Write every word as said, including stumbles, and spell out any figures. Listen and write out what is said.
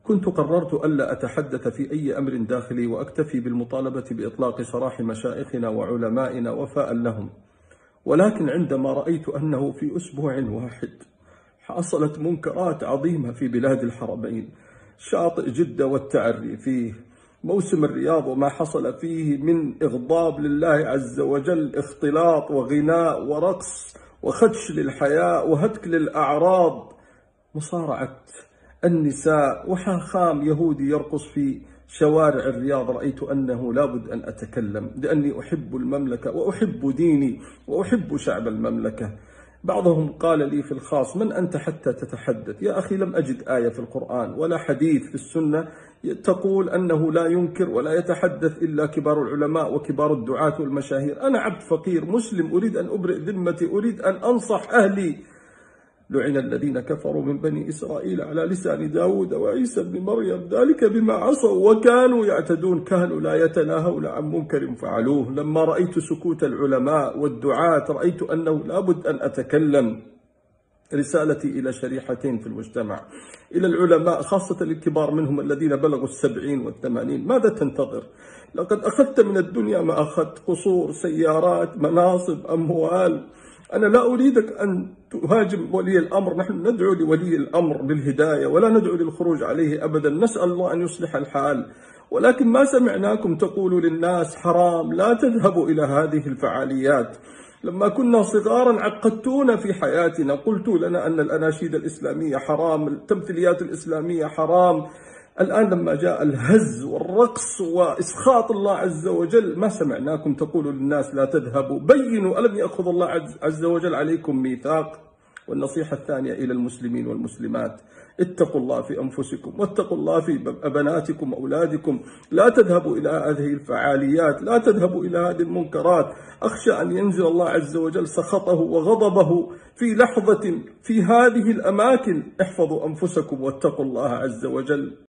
كنت قررت ألا أتحدث في أي أمر داخلي وأكتفي بالمطالبة بإطلاق سراح مشايخنا وعلمائنا وفاء لهم، ولكن عندما رأيت أنه في أسبوع واحد حصلت منكرات عظيمة في بلاد الحرمين، شاطئ جدة والتعري فيه، موسم الرياض وما حصل فيه من إغضاب لله عز وجل، اختلاط وغناء ورقص وخدش للحياء وهتك للأعراض، مصارعة النساء وحاخام يهودي يرقص في شوارع الرياض، رأيت أنه لابد أن أتكلم لأني أحب المملكة وأحب ديني وأحب شعب المملكة. بعضهم قال لي في الخاص: من أنت حتى تتحدث؟ يا أخي، لم أجد آية في القرآن ولا حديث في السنة تقول أنه لا ينكر ولا يتحدث إلا كبار العلماء وكبار الدعاة والمشاهير. أنا عبد فقير مسلم أريد أن أبرئ ذمتي، أريد أن أنصح أهلي. لعن الذين كفروا من بني إسرائيل على لسان داود وعيسى بن مريم ذلك بما عصوا وكانوا يعتدون، كانوا لا يتناهون عن منكر فعلوه. لما رأيت سكوت العلماء والدعاة رأيت أنه لابد أن أتكلم. رسالتي إلى شريحتين في المجتمع، إلى العلماء خاصة الكبار منهم الذين بلغوا السبعين والثمانين: ماذا تنتظر؟ لقد أخذت من الدنيا ما أخذت، قصور، سيارات، مناصب، أموال. أنا لا أريدك أن تهاجم ولي الأمر، نحن ندعو لولي الأمر بالهداية ولا ندعو للخروج عليه أبدا، نسأل الله أن يصلح الحال، ولكن ما سمعناكم تقولوا للناس حرام لا تذهبوا إلى هذه الفعاليات. لما كنا صغارا عقدتونا في حياتنا، قلتوا لنا أن الأناشيد الإسلامية حرام، التمثيليات الإسلامية حرام. الآن لما جاء الهز والرقص وإسخاط الله عز وجل ما سمعناكم تقولوا للناس لا تذهبوا. بينوا، ألم يأخذ الله عز وجل عليكم ميثاق؟ والنصيحة الثانية إلى المسلمين والمسلمات: اتقوا الله في أنفسكم واتقوا الله في بناتكم وأولادكم، لا تذهبوا إلى هذه الفعاليات، لا تذهبوا إلى هذه المنكرات. أخشى أن ينزل الله عز وجل سخطه وغضبه في لحظة في هذه الأماكن. احفظوا أنفسكم واتقوا الله عز وجل.